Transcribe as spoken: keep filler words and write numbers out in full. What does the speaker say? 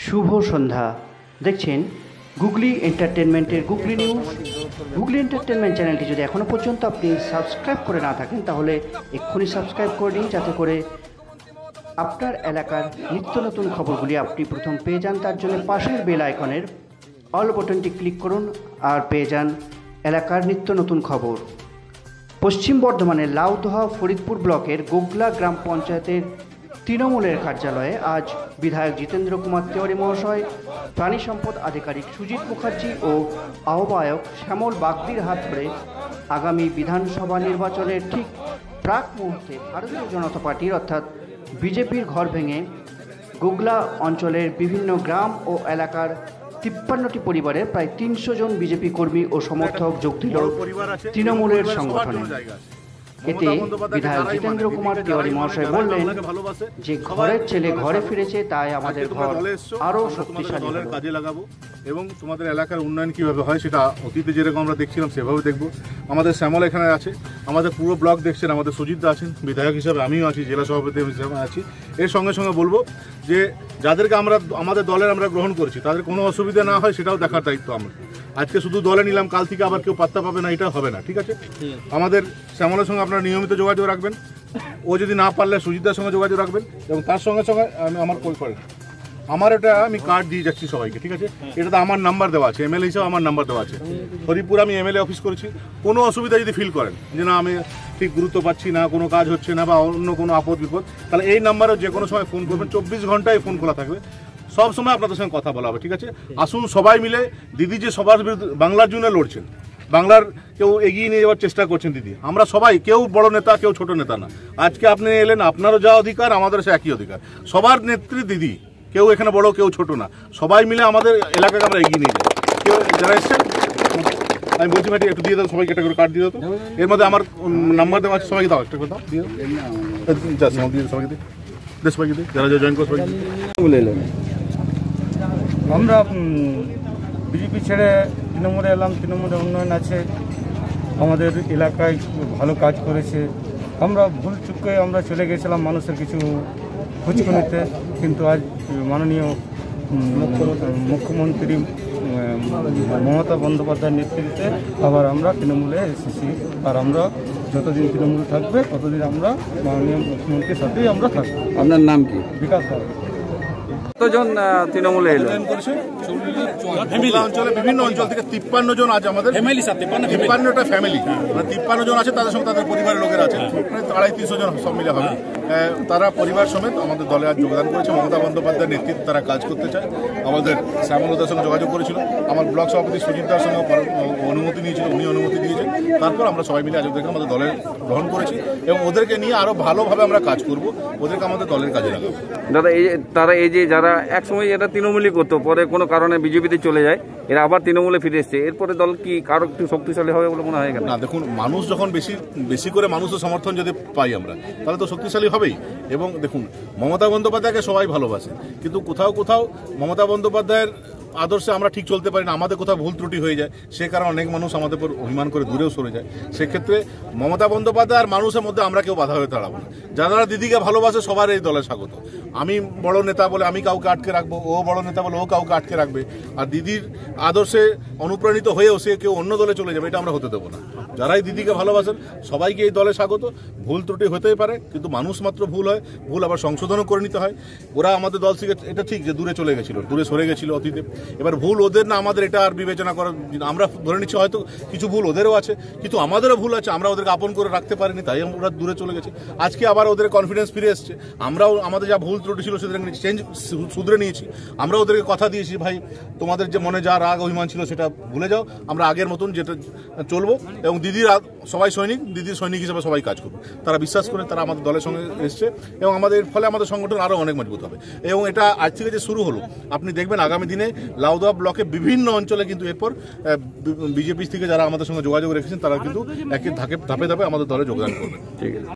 শুভ সন্ধ্যা। দেখছেন গুগলি এন্টারটেনমেন্টের গুগলি নিউজ। গুগলি এন্টারটেনমেন্ট চ্যানেলটি যদি এখনও পর্যন্ত আপনি সাবস্ক্রাইব করে না থাকেন তাহলে এক্ষুনি সাবস্ক্রাইব করে নিন, যাতে করে আপনার এলাকার নিত্য নতুন খবরগুলি আপনি প্রথম পেয়ে যান। তার জন্য পাশের বেল আইকনের অল বাটনটি ক্লিক করুন আর পেয়ে যান এলাকার নিত্য নতুন খবর। পশ্চিম বর্ধমানের লাউদোহা ফরিদপুর ব্লকের গোগলা গ্রাম পঞ্চায়েতের তৃণমূলের কার্যালয়ে আজ বিধায়ক জিতেন্দ্র কুমার তেওয়ারি মহাশয়, প্রাণী সম্পদ আধিকারিক সুজিত মুখার্জি ও আহ্বায়ক শ্যামল বাগদির হাত ধরে আগামী বিধানসভা নির্বাচনের ঠিক প্রাক মুহূর্তে ভারতীয় জনতা পার্টির অর্থাৎ বিজেপির ঘর ভেঙে গোগলা অঞ্চলের বিভিন্ন গ্রাম ও এলাকার তিপ্পান্নটি পরিবারের প্রায় তিনশো জন বিজেপি কর্মী ও সমর্থক যোগ দিল তৃণমূলের সংগঠনে। এতে বিধায়ক জিতেন্দ্র কুমার তেওয়ারি মহাশয় বললেন যে ঘরের ছেলে ঘরে ফিরেছে, তাই আমাদের ঘর আরও শক্তিশালী কাজে লাগাবো এবং তোমাদের এলাকার উন্নয়ন কীভাবে হয় সেটা অতীতে যেরকম আমরা দেখছিলাম সেভাবে দেখবো। আমাদের শ্যামল এখানে আছে, আমাদের পুরো ব্লক দেখছেন, আমাদের সুজিতদা আছেন বিধায়ক হিসাবে, আমিও আছি, জেলা সভাপতি হিসাবে আছি। এর সঙ্গে সঙ্গে বলবো যে যাদেরকে আমরা আমাদের দলের আমরা গ্রহণ করছি তাদের কোনো অসুবিধা না হয় সেটাও দেখার দায়িত্ব আমরা। আজকে শুধু দলে নিলাম, কাল থেকে আবার কেউ পাত্তা পাবে না, এটা হবে না, ঠিক আছে? আমাদের শ্যামলের সঙ্গে আপনারা নিয়মিত যোগাযোগ রাখবেন, ও যদি না পারলে সুজিতদার সঙ্গে যোগাযোগ রাখবেন এবং তার সঙ্গে সঙ্গে আমি আমার কল করেন আমার এটা আমি কার্ড দিয়ে যাচ্ছি সবাইকে, ঠিক আছে? এটাতে আমার নাম্বার দেওয়া আছে, এমএলএ হিসাবে আমার নাম্বার দেওয়া আছে। হরিপুর আমি এমএলএ অফিস করেছি, কোনো অসুবিধা যদি ফিল করেন যে না আমি ঠিক গুরুত্ব পাচ্ছি না, কোনো কাজ হচ্ছে না বা অন্য কোনো আপদ বিপদ, তাহলে এই নাম্বারে যে কোনো সময় ফোন করবেন, চব্বিশ ঘন্টায় ফোন খোলা থাকবে, সব সময় আপনাদের সঙ্গে কথা বলা হবে, ঠিক আছে? আসুন সবাই মিলে, দিদি যে সবার বিরুদ্ধে বাংলার জন্য লড়ছেন, বাংলার কেউ এগিয়ে নিয়ে যাওয়ার চেষ্টা করছেন দিদি, আমরা সবাই, কেউ বড় নেতা কেউ ছোট নেতা না। আজকে আপনি এলেন, আপনারও যা অধিকার আমাদের সে একই অধিকার, সবার নেত্রী দিদি, কেউ এখানে বড় কেউ ছোট না, সবাই মিলে আমাদের এলাকাকে আমরা এগিয়ে নিয়ে যাই। কেউ যারা এসছেন আমি বলছি ভাই একটু দিয়ে দাও, সবাইকে একটা করে কার্ড দিয়ে দাও তো, এর মধ্যে আমার নাম্বার দেওয়া আছে, সবাইকে দাও একটা করে দাও, দিয়ে দিয়ে সবাইকে দিই, সবাইকে দিই, যারা যারা জয়েন করো সবাইকে। আমরা বিজেপি ছেড়ে তৃণমূলে এলাম, তৃণমূলে উন্নয়ন আছে, আমাদের এলাকায় ভালো কাজ করেছে। আমরা ভুল চুকে আমরা চলে গেছিলাম মানুষের কিছু খোঁজখুনিতে, কিন্তু আজ মাননীয় মুখ্যমন্ত্রী মমতা বন্দ্যোপাধ্যায়ের নেতৃত্বে আবার আমরা তৃণমূলে এসেছি। আর আমরা যতদিন তৃণমূল থাকবে ততদিন আমরা মাননীয় মুখ্যমন্ত্রীর সাথেই আমরা থাকবো। আপনার নাম কি? বিকাশ দাস। কতজন তৃণমূলে এলো? অঞ্চলে বিভিন্ন অঞ্চল থেকে তিপ্পান্ন জন আছে আমাদের, তিপ্পান্নটা ফ্যামিলি, মানে তিপ্পান্ন জন আছে, তাদের সঙ্গে তাদের পরিবারের লোকের আছে, মানে আড়াই তিনশো জন সব মিলে হবে। তারা পরিবার সমেত আমাদের দলে আজ যোগদান করেছে। মমতা বন্দ্যোপাধ্যায়ের নেতৃত্বে তারা কাজ করতে চায়। আমাদের শ্যামলদার সঙ্গে যোগাযোগ করেছিল, আমার ব্লক সভাপতি সুজিতদার সঙ্গে অনুমতি নিয়েছিল, উনি অনুমতি দিয়েছেন। তারপর আমরা সবাই মিলে আজ ওদেরকে আমাদের দলে গ্রহণ করেছি এবং ওদেরকে নিয়ে আরও ভালোভাবে আমরা কাজ করব, ওদেরকে আমাদের দলের কাজে লাগাবো। দাদা, এই তারা এই যে যারা একসময় এটা তৃণমূলই করতো, পরে কোনো কারণে বিজেপিতে চলে যায়, এরা আবার তৃণমূলে ফিরে এসছে, এরপরে দল কি কারো একটু শক্তিশালী হবে বলে মনে হয়? না, দেখুন, মানুষ যখন বেশি বেশি করে মানুষের সমর্থন যদি পাই আমরা, তাহলে তো শক্তিশালী হবেই। এবং দেখুন, মমতা বন্দ্যোপাধ্যায়কে সবাই ভালোবাসে, কিন্তু কোথাও কোথাও মমতা বন্দ্যোপাধ্যায়ের আদর্শে আমরা ঠিক চলতে পারি না, আমাদের কোথাও ভুল ত্রুটি হয়ে যায়, সে কারণে অনেক মানুষ আমাদের উপর অভিমান করে দূরেও সরে যায়। সেক্ষেত্রে মমতা বন্দ্যোপাধ্যায় আর মানুষের মধ্যে আমরা কেউ বাধা হয়ে দাঁড়াবো না। যারা দিদিকে ভালোবাসে সবার এই দলে স্বাগত। আমি বড় নেতা বলে আমি কাউকে আটকে রাখবো, ও বড় নেতা বলে ও কাউকে আটকে রাখবে, আর দিদির আদর্শে অনুপ্রাণিত হয়েও সে কেউ অন্য দলে চলে যাবে, এটা আমরা হতে দেবো না। যারাই দিদিকে ভালোবাসেন সবাইকে এই দলে স্বাগত। ভুল ত্রুটি হতেই পারে, কিন্তু মানুষ মাত্র ভুল হয়, ভুল আবার সংশোধনও করে নিতে হয়। ওরা আমাদের দল থেকে এটা ঠিক যে দূরে চলে গেছিল, দূরে সরে গেছিল অতীতে, এবার ভুল ওদের না আমাদের, এটা আর বিবেচনা করার আমরা ধরে নিচ্ছি হয়তো কিছু ভুল ওদেরও আছে, কিন্তু আমাদেরও ভুল আছে, আমরা ওদেরকে আপন করে রাখতে পারিনি, তাই ওরা দূরে চলে গেছে। আজকে আবার ওদের কনফিডেন্স ফিরে এসছে, আমরাও আমাদের যা ভুল ত্রুটি ছিল সেদের চেঞ্জ শুধরে নিয়েছি। আমরা ওদেরকে কথা দিয়েছি, ভাই তোমাদের যে মনে যা রাগ অভিমান ছিল সেটা ভুলে যাও, আমরা আগের মতন যেটা চলবো। এবং দিদির সবাই সৈনিক, দিদির সৈনিক হিসেবে সবাই কাজ করবে, তারা বিশ্বাস করে, তারা আমাদের দলের সঙ্গে এসছে এবং আমাদের ফলে আমাদের সংগঠন আরও অনেক মজবুত হবে। এবং এটা আজ থেকে যে শুরু হলো, আপনি দেখবেন আগামী দিনে লাউদোহা ব্লকে বিভিন্ন অঞ্চলে কিন্তু এরপর বিজেপি থেকে যারা আমাদের সঙ্গে যোগাযোগ রেখেছেন তারা কিন্তু একে ধাপে ধাপে ধাপে আমাদের দলে যোগদান করবে। ঠিক আছে।